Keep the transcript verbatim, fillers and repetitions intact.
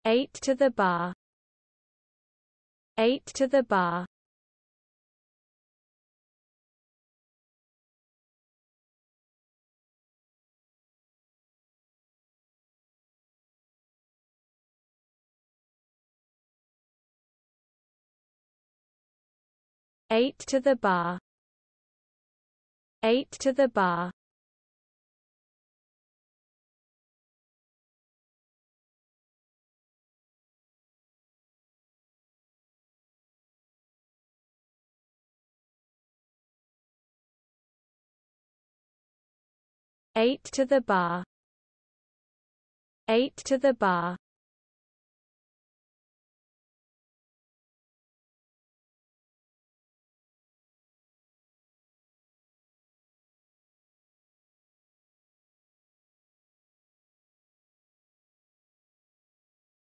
eight to the bar, eight to the bar, eight to the bar, eight to the bar, eight to the bar, eight to the bar,